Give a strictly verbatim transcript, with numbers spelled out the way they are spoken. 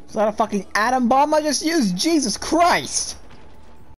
Is that a fucking atom bomb I just used? Jesus Christ!